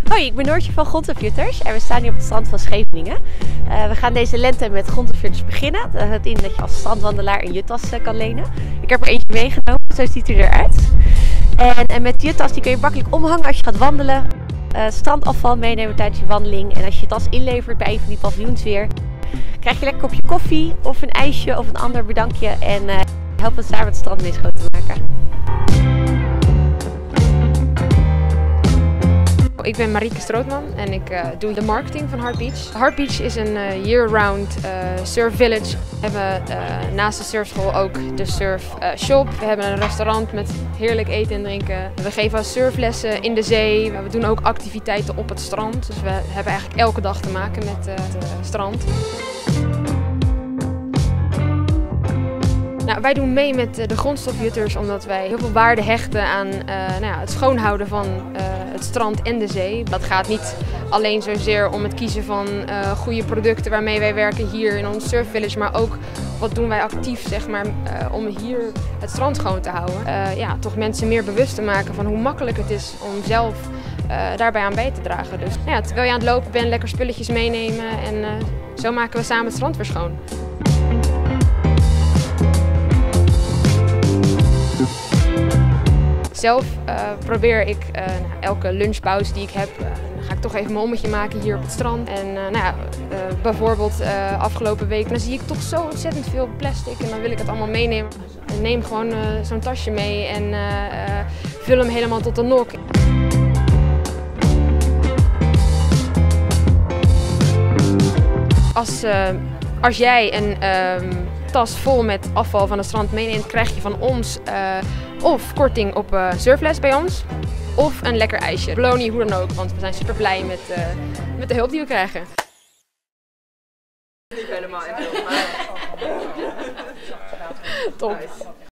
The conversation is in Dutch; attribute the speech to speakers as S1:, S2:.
S1: Hoi, ik ben Noortje van Grondhofjutters en we staan hier op het strand van Scheveningen. We gaan deze lente met Grondhofjutters beginnen. Dat houdt in dat je als strandwandelaar een juttas kan lenen. Ik heb er eentje meegenomen, zo ziet hij eruit. En met die juttas die kun je makkelijk omhangen als je gaat wandelen. Strandafval meenemen tijdens je wandeling. En als je je tas inlevert bij een van die paviljoens weer, krijg je lekker een kopje koffie of een ijsje of een ander bedankje. En help ons samen het strand mee schoon te maken.
S2: Ik ben Marieke Strootman en ik doe de marketing van Heart Beach. Heart Beach is een year-round surf village. We hebben naast de surfschool ook de surf shop. We hebben een restaurant met heerlijk eten en drinken. We geven surflessen in de zee. We doen ook activiteiten op het strand. Dus we hebben eigenlijk elke dag te maken met het strand. Nou, wij doen mee met de Grondhofjutters omdat wij heel veel waarde hechten aan het schoonhouden van het strand en de zee. Dat gaat niet alleen zozeer om het kiezen van goede producten waarmee wij werken hier in ons surf village, maar ook wat doen wij actief zeg maar, om hier het strand schoon te houden. Toch mensen meer bewust te maken van hoe makkelijk het is om zelf daarbij aan bij te dragen. Dus terwijl je aan het lopen bent, lekker spulletjes meenemen en zo maken we samen het strand weer schoon. Zelf probeer ik elke lunchpauze die ik heb, ga ik toch even mijn ommetje maken hier op het strand. En bijvoorbeeld afgelopen week, dan zie ik toch zo ontzettend veel plastic en dan wil ik het allemaal meenemen. En neem gewoon zo'n tasje mee en vul hem helemaal tot de nok. Als jij een tas vol met afval van het strand meeneemt, krijg je van ons of korting op surfles bij ons, of een lekker ijsje. Beloning hoe dan ook, want we zijn super blij met de hulp die we krijgen.
S3: Niet helemaal in beeld, maar...
S2: Top.